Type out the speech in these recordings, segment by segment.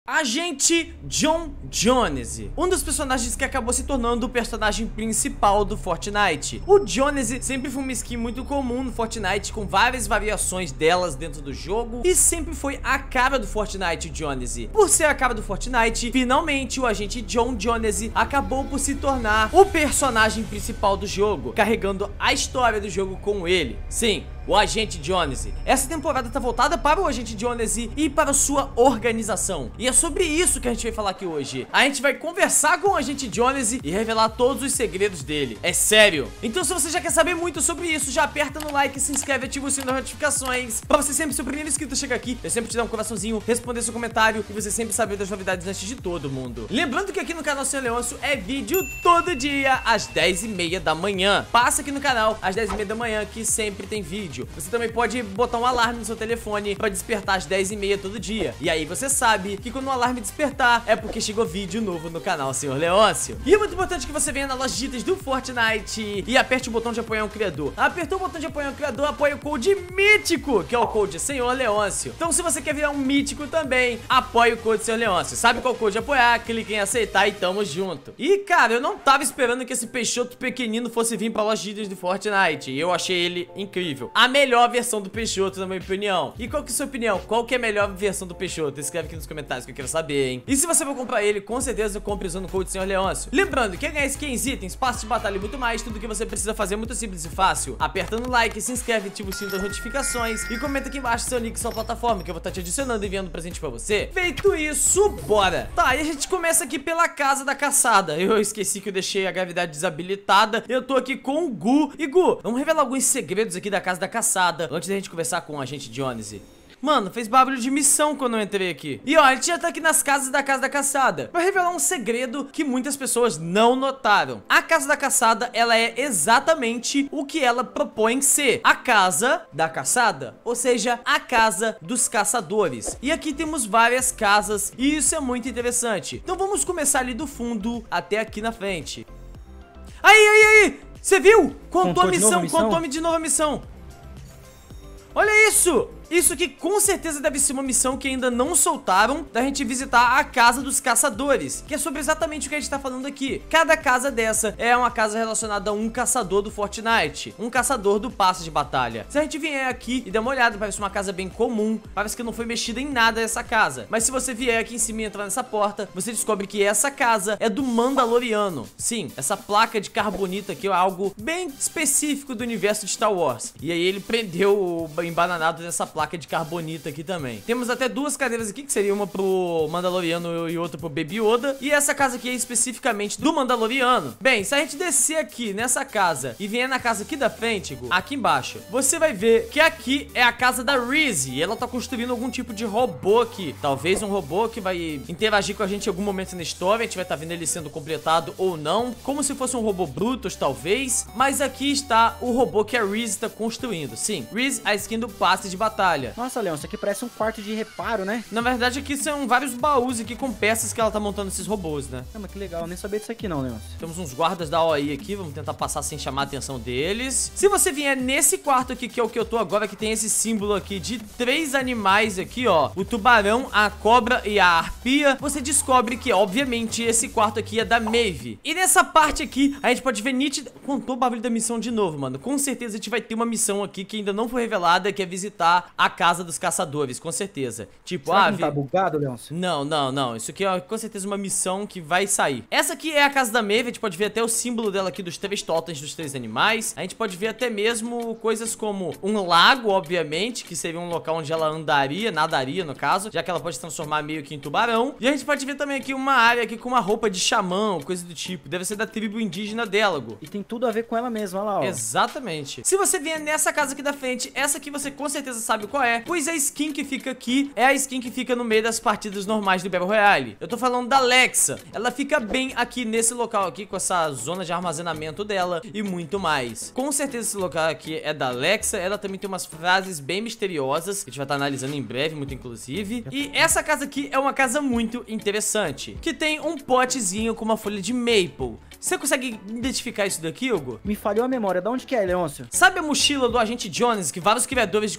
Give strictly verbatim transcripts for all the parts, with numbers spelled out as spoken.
Agente John Jones, um dos personagens que acabou se tornando o personagem principal do Fortnite. O Jones sempre foi uma skin muito comum no Fortnite, com várias variações delas dentro do jogo, e sempre foi a cara do Fortnite, o Jones. Por ser a cara do Fortnite, finalmente o agente John Jones acabou por se tornar o personagem principal do jogo, carregando a história do jogo com ele. Sim, o Agente Jones. Essa temporada tá voltada para o Agente Jones e para sua organização. E é sobre isso que a gente vai falar aqui hoje. A gente vai conversar com o Agente Jones e revelar todos os segredos dele. É sério. Então se você já quer saber muito sobre isso, já aperta no like, se inscreve e ativa o sininho das notificações pra você sempre ser o primeiro inscrito a chegar aqui. Eu sempre te dar um coraçãozinho, responder seu comentário e você sempre saber das novidades antes de todo mundo. Lembrando que aqui no canal Senhor Leôncio é vídeo todo dia às dez e meia da manhã. Passa aqui no canal às dez e meia da manhã que sempre tem vídeo. Você também pode botar um alarme no seu telefone pra despertar às dez e meia todo dia. E aí você sabe que quando o alarme despertar é porque chegou vídeo novo no canal Senhor Leôncio. E é muito importante que você venha na loja de itens do Fortnite e aperte o botão de apoiar um criador. Apertou o botão de apoiar um criador, apoia o code mítico, que é o code Senhor Leôncio. Então se você quer virar um mítico também, apoie o code Senhor Leôncio. Sabe qual code apoiar? Clique em aceitar e tamo junto. E cara, eu não tava esperando que esse peixoto pequenino fosse vir pra loja de itens do Fortnite. E eu achei ele incrível. A melhor versão do Peixoto, na minha opinião. E qual que é a sua opinião? Qual que é a melhor versão do Peixoto? Escreve aqui nos comentários que eu quero saber, hein? E se você for comprar ele, com certeza compre usando o code Senhor Leôncio. Lembrando, quer ganhar skins, itens, passos de batalha e muito mais, tudo que você precisa fazer é muito simples e fácil. Apertando o like, se inscreve, ativa o sininho das notificações e comenta aqui embaixo seu link, sua plataforma, que eu vou estar te adicionando e enviando presente pra você. Feito isso, bora! Tá, e a gente começa aqui pela Casa da Caçada. Eu esqueci que eu deixei a gravidade desabilitada. Eu tô aqui com o Gu. E Gu, vamos revelar alguns segredos aqui da Casa da Caçada antes da gente conversar com o Agente Jones. Mano, fez barulho de missão quando eu entrei aqui. E ó, a gente já tá aqui nas casas da Casa da Caçada pra revelar um segredo que muitas pessoas não notaram. A Casa da Caçada, ela é exatamente o que ela propõe ser: a Casa da Caçada, ou seja, a Casa dos Caçadores. E aqui temos várias casas e isso é muito interessante. Então vamos começar ali do fundo até aqui na frente. Aí, aí, aí! Você viu? Contou a missão, contou-me de novo a missão. Olha isso! Isso aqui com certeza deve ser uma missão que ainda não soltaram, da gente visitar a Casa dos Caçadores, que é sobre exatamente o que a gente tá falando aqui. Cada casa dessa é uma casa relacionada a um caçador do Fortnite, um caçador do passe de batalha. Se a gente vier aqui e der uma olhada, parece uma casa bem comum, parece que não foi mexida em nada essa casa. Mas se você vier aqui em cima e entrar nessa porta, você descobre que essa casa é do Mandaloriano. Sim, essa placa de carbonita aqui é algo bem específico do universo de Star Wars. E aí ele prendeu o embananado nessa placa placa de carbonita aqui também. Temos até duas cadeiras aqui, que seria uma pro Mandaloriano e outra pro Baby Yoda. E essa casa aqui é especificamente do Mandaloriano. Bem, se a gente descer aqui nessa casa e vier na casa aqui da frente, Gu, aqui embaixo, você vai ver que aqui é a casa da Reese. E ela tá construindo algum tipo de robô aqui. Talvez um robô que vai interagir com a gente em algum momento na história. A gente vai estar tá vendo ele sendo completado ou não. Como se fosse um robô Brutus, talvez. Mas aqui está o robô que a Reese tá construindo. Sim, Reese, a skin do passe de batalha. Nossa, Leão, isso aqui parece um quarto de reparo, né? Na verdade, aqui são vários baús aqui com peças que ela tá montando esses robôs, né? Ah, mas que legal, eu nem sabia disso aqui não, Leão. Temos uns guardas da O I aqui, vamos tentar passar sem chamar a atenção deles. Se você vier nesse quarto aqui, que é o que eu tô agora, que tem esse símbolo aqui de três animais aqui, ó, o tubarão, a cobra e a arpia, você descobre que, obviamente, esse quarto aqui é da Maeve. E nessa parte aqui, a gente pode ver nítida... Contou o barulho da missão de novo, mano. Com certeza a gente vai ter uma missão aqui que ainda não foi revelada, que é visitar a Casa dos Caçadores, com certeza. Tipo, Será ah, que não tá bugado, Leôncio? Não, não, não. Isso aqui é com certeza uma missão que vai sair. Essa aqui é a casa da Maeve. A gente pode ver até o símbolo dela aqui dos três totens dos três animais. A gente pode ver até mesmo coisas como um lago, obviamente, que seria um local onde ela andaria, nadaria no caso, já que ela pode se transformar meio que em tubarão. E a gente pode ver também aqui uma área aqui com uma roupa de xamã, coisa do tipo. Deve ser da tribo indígena dela, Gu. E tem tudo a ver com ela mesma, olha lá, ó. Exatamente. Se você vier nessa casa aqui da frente, essa aqui você com certeza sabe qual é, pois a skin que fica aqui é a skin que fica no meio das partidas normais do Battle Royale. Eu tô falando da Alexa. Ela fica bem aqui nesse local aqui, com essa zona de armazenamento dela e muito mais. Com certeza esse local aqui é da Alexa. Ela também tem umas frases bem misteriosas, que a gente vai estar analisando em breve, muito inclusive. E essa casa aqui é uma casa muito interessante, que tem um potezinho com uma folha de maple. Você consegue identificar isso daqui, Hugo? Me falhou a memória. Da onde que é, Leôncio? Sabe a mochila do Agente Jones que vários criadores de conteúdo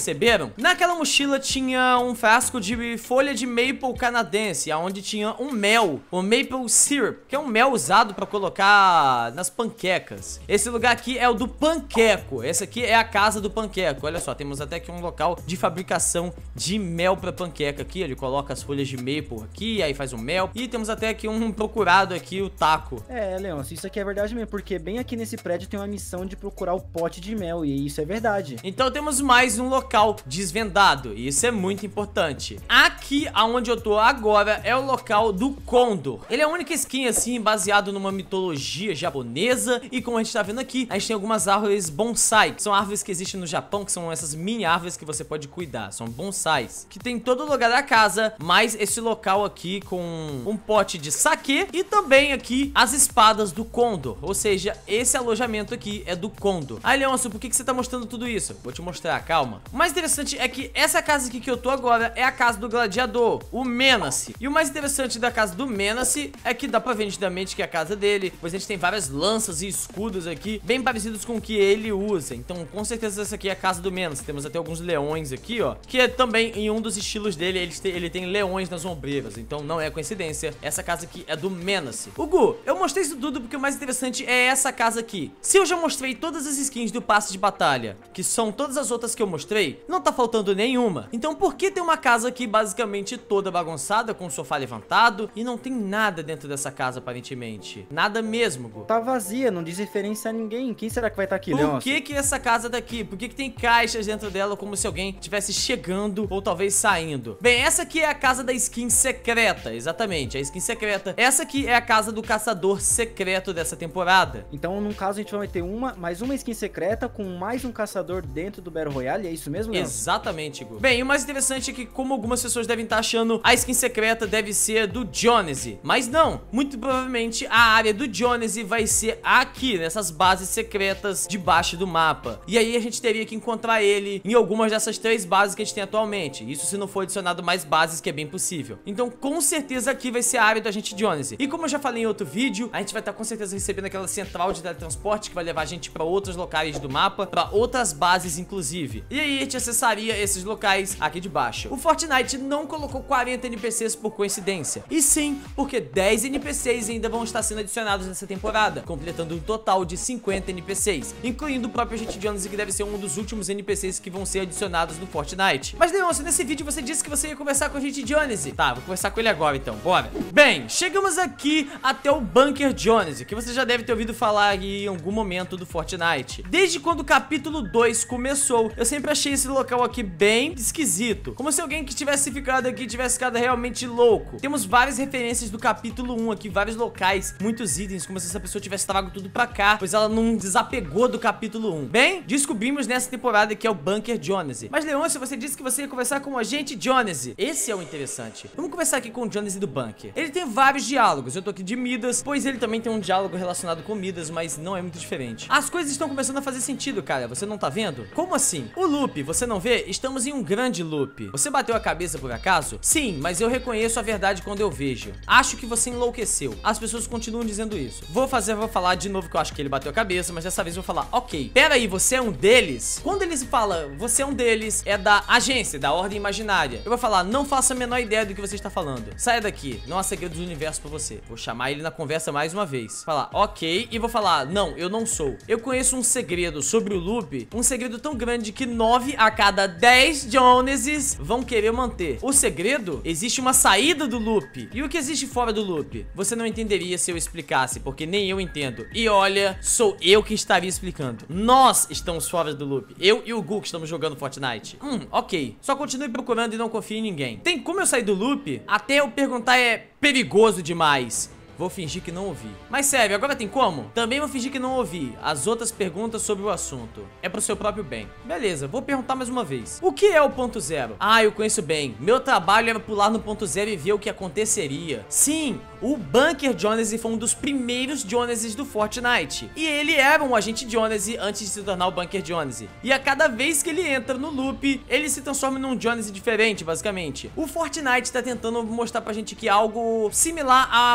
perceberam? Naquela mochila tinha um frasco de folha de maple canadense, onde tinha um mel, o maple syrup, que é um mel usado pra colocar nas panquecas. Esse lugar aqui é o do panqueco. Esse aqui é a casa do panqueco. Olha só, temos até aqui um local de fabricação de mel pra panqueca aqui. Ele coloca as folhas de maple aqui, aí faz o mel. E temos até aqui um procurado aqui, o taco. É, Leôncio, isso aqui é verdade mesmo, porque bem aqui nesse prédio tem uma missão de procurar o pote de mel, e isso é verdade. Então temos mais um local desvendado, e isso é muito importante. Aqui, aonde eu tô agora, é o local do Condor. Ele é a única skin, assim, baseado numa mitologia japonesa, e como a gente tá vendo aqui, a gente tem algumas árvores bonsai, que são árvores que existem no Japão, que são essas mini árvores que você pode cuidar, são bonsais, que tem em todo lugar da casa, mais esse local aqui com um pote de saquê, e também aqui as espadas do Condor, ou seja, esse alojamento aqui é do Condor. Aí, Leôncio, por que, que você tá mostrando tudo isso? Vou te mostrar, calma. O mais interessante é que essa casa aqui que eu tô agora é a casa do gladiador, o Menace. E o mais interessante da casa do Menace é que dá pra ver nitidamente que é a casa dele, pois a gente tem várias lanças e escudos aqui, bem parecidos com o que ele usa. Então, com certeza essa aqui é a casa do Menace. Temos até alguns leões aqui, ó, que é também em um dos estilos dele, ele tem, ele tem leões nas ombreiras. Então, não é coincidência. Essa casa aqui é do Menace. Hugo, eu mostrei isso tudo porque o mais interessante é essa casa aqui. Se eu já mostrei todas as skins do passe de batalha, que são todas as outras que eu mostrei, não tá faltando nenhuma. Então por que tem uma casa aqui basicamente toda bagunçada, com o sofá levantado, e não tem nada dentro dessa casa aparentemente? Nada mesmo, Gu. Tá vazia, não diz referência a ninguém. Quem será que vai estar aqui, Leôncio? Por que que essa casa tá aqui? Por que que tem caixas dentro dela como se alguém estivesse chegando ou talvez saindo? Bem, essa aqui é a casa da skin secreta, exatamente, a skin secreta. Essa aqui é a casa do caçador secreto dessa temporada. Então, no caso, a gente vai ter uma, mais uma skin secreta com mais um caçador dentro do Battle Royale, é isso mesmo, Leôncio? Exatamente, Gu. Bem, o mais interessante é que, como algumas pessoas devem estar achando, a skin secreta deve ser do Jonesy. Mas não, muito provavelmente a área do Jonesy vai ser aqui, nessas bases secretas debaixo do mapa. E aí a gente teria que encontrar ele em algumas dessas três bases que a gente tem atualmente. Isso se não for adicionado mais bases, que é bem possível. Então, com certeza aqui vai ser a área do agente Jonesy. E como eu já falei em outro vídeo, a gente vai estar com certeza recebendo aquela central de teletransporte que vai levar a gente pra outros locais do mapa, pra outras bases inclusive. E aí a gente acessaria esses locais aqui de baixo. O Fortnite não colocou quarenta N P Cs por coincidência, e sim porque dez N P Cs ainda vão estar sendo adicionados nessa temporada, completando um total de cinquenta N P Cs, incluindo o próprio agente Jonesy, que deve ser um dos últimos N P Cs que vão ser adicionados no Fortnite. Mas, Leôncio, nesse vídeo você disse que você ia conversar com o agente Jonesy. Tá, vou conversar com ele agora então, bora. Bem, chegamos aqui até o Bunker Jonesy, que você já deve ter ouvido falar em algum momento do Fortnite. Desde quando o capítulo dois começou, eu sempre achei esse local aqui bem esquisito, como se alguém que tivesse ficado aqui tivesse ficado realmente louco. Temos várias referências do capítulo um aqui, vários locais, muitos itens, como se essa pessoa tivesse trago tudo pra cá, pois ela não desapegou do capítulo um. Bem, descobrimos nessa temporada que é o Bunker Jonesy. Mas, Leôncio, você disse que você ia conversar com o agente Jonesy. Esse é o interessante. Vamos conversar aqui com o Jonesy do Bunker. Ele tem vários diálogos. Eu tô aqui de Midas, pois ele também tem um diálogo relacionado com Midas, mas não é muito diferente. As coisas estão começando a fazer sentido, cara. Você não tá vendo? Como assim? O loop, você não vê? Estamos em um grande loop. Você bateu a cabeça por acaso? Sim, mas eu reconheço a verdade quando eu vejo. Acho que você enlouqueceu. As pessoas continuam dizendo isso. Vou fazer, vou falar de novo que eu acho que ele bateu a cabeça, mas dessa vez eu vou falar, ok, pera aí, você é um deles? Quando ele se fala, você é um deles, é da agência, da Ordem Imaginária. Eu vou falar, não faço a menor ideia do que você está falando. Saia daqui, não há segredo do universo pra você. Vou chamar ele na conversa mais uma vez. Falar, ok, e vou falar, não, eu não sou. Eu conheço um segredo sobre o loop, um segredo tão grande que nove a cada dez Joneses vão querer manter. O segredo? Existe uma saída do loop. E o que existe fora do loop? Você não entenderia se eu explicasse, porque nem eu entendo. E olha, sou eu que estaria explicando. Nós estamos fora do loop. Eu e o Gu que estamos jogando Fortnite. Hum, ok. Só continue procurando e não confie em ninguém. Tem como eu sair do loop? Até eu perguntar é perigoso demais. Vou fingir que não ouvi. Mas sério, agora tem como? Também vou fingir que não ouvi as outras perguntas sobre o assunto. É pro seu próprio bem. Beleza, vou perguntar mais uma vez. O que é o ponto zero? Ah, eu conheço bem. Meu trabalho era pular no ponto zero e ver o que aconteceria. Sim, o Bunker Jonesy foi um dos primeiros Joneses do Fortnite. E ele era um agente Jonesy antes de se tornar o Bunker Jonesy. E a cada vez que ele entra no loop, ele se transforma num Jonesy diferente, basicamente. O Fortnite tá tentando mostrar pra gente que é algo similar a Matrix.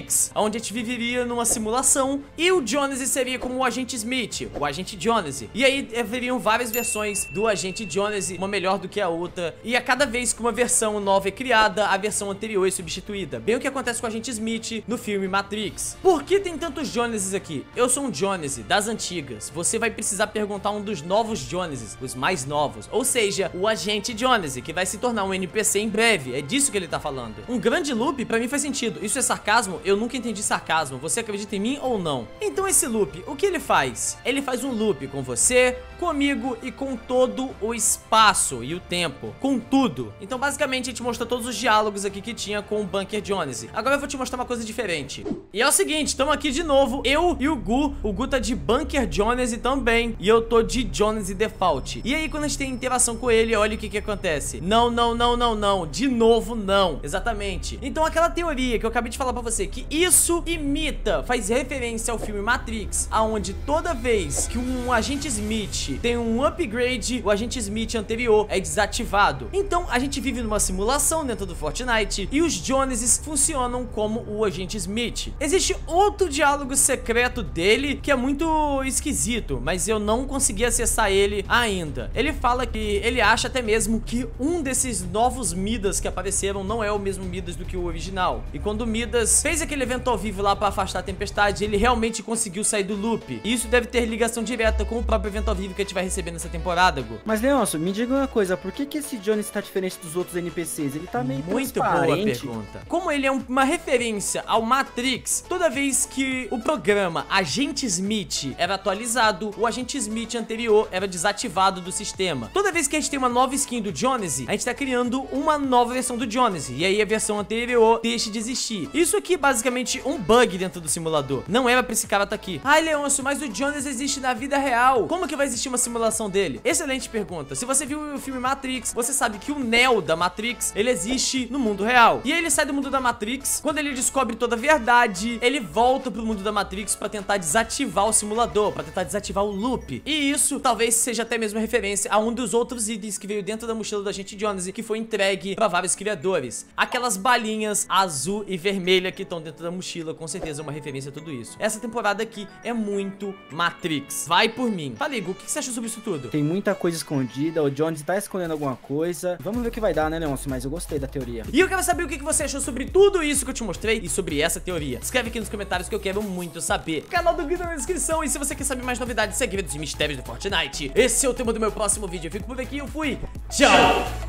Matrix, onde a gente viveria numa simulação e o Jonesy seria como o Agente Smith, o Agente Jonesy. E aí haveriam várias versões do Agente Jonesy, uma melhor do que a outra, e a cada vez que uma versão nova é criada, a versão anterior é substituída. Bem o que acontece com o Agente Smith no filme Matrix. Por que tem tantos Joneses aqui? Eu sou um Jonesy das antigas. Você vai precisar perguntar um dos novos Joneses, os mais novos, ou seja, o Agente Jonesy, que vai se tornar um N P C em breve. É disso que ele tá falando. Um grande loop pra mim faz sentido. Isso é sarcasmo? Eu nunca entendi sarcasmo. Você acredita em mim ou não? Então esse loop, o que ele faz? Ele faz um loop com você, comigo e com todo o espaço e o tempo, com tudo. Então basicamente a gente mostrou todos os diálogos aqui que tinha com o Bunker Jonesy. Agora eu vou te mostrar uma coisa diferente. E é o seguinte, estamos aqui de novo, eu e o Gu. O Gu tá de Bunker Jonesy também, e eu tô de Jonesy Default. E aí quando a gente tem interação com ele, olha o que que acontece. Não, não, não, não, não, de novo não. Exatamente. Então aquela teoria que eu acabei de falar pra você, que isso imita, faz referência ao filme Matrix, aonde toda vez que um Agente Smith tem um upgrade, o Agente Smith anterior é desativado. Então a gente vive numa simulação dentro do Fortnite e os Joneses funcionam como o Agente Smith. Existe outro diálogo secreto dele que é muito esquisito, mas eu não consegui acessar ele ainda. Ele fala que ele acha até mesmo que um desses novos Midas que apareceram não é o mesmo Midas do que o original. E quando o Midas fez aquele evento ao vivo lá pra afastar a tempestade, ele realmente conseguiu sair do loop. E isso deve ter ligação direta com o próprio evento ao vivo que a gente vai receber nessa temporada, Gu. Mas, Leonço, me diga uma coisa, por que que esse Jones tá diferente dos outros N P Cs? Ele tá meio Muito boa pergunta. Como ele é um- uma referência ao Matrix, toda vez que o programa Agente Smith era atualizado, o Agente Smith anterior era desativado do sistema. Toda vez que a gente tem uma nova skin do Jonesy, a gente tá criando uma nova versão do Jonesy, e aí a versão anterior deixa de existir. Isso aqui é basicamente um bug dentro do simulador. Não era pra esse cara tá aqui. Ai, Leonço, mas o Jonesy existe na vida real. Como que vai existir uma simulação dele? Excelente pergunta. Se você viu o filme Matrix, você sabe que o Neo da Matrix, ele existe no mundo real. E aí ele sai do mundo da Matrix, quando ele descobre toda a verdade, ele volta pro mundo da Matrix pra tentar desativar o simulador, pra tentar desativar o loop. E isso talvez seja até mesmo referência a um dos outros itens que veio dentro da mochila do Agente Jonesy, que foi entregue pra vários criadores. Aquelas balinhas azul e vermelha que estão dentro da mochila, com certeza é uma referência a tudo isso. Essa temporada aqui é muito Matrix. Vai por mim. Fala, Igor, o que você achou sobre isso tudo? Tem muita coisa escondida, o Jones tá escondendo alguma coisa. Vamos ver o que vai dar, né, Leonço? Mas eu gostei da teoria. E eu quero saber o que você achou sobre tudo isso que eu te mostrei e sobre essa teoria. Escreve aqui nos comentários que eu quero muito saber. O canal do Gui tá na descrição, e se você quer saber mais novidades, segredos e mistérios do Fortnite, esse é o tema do meu próximo vídeo. Eu fico por aqui, eu fui. Tchau!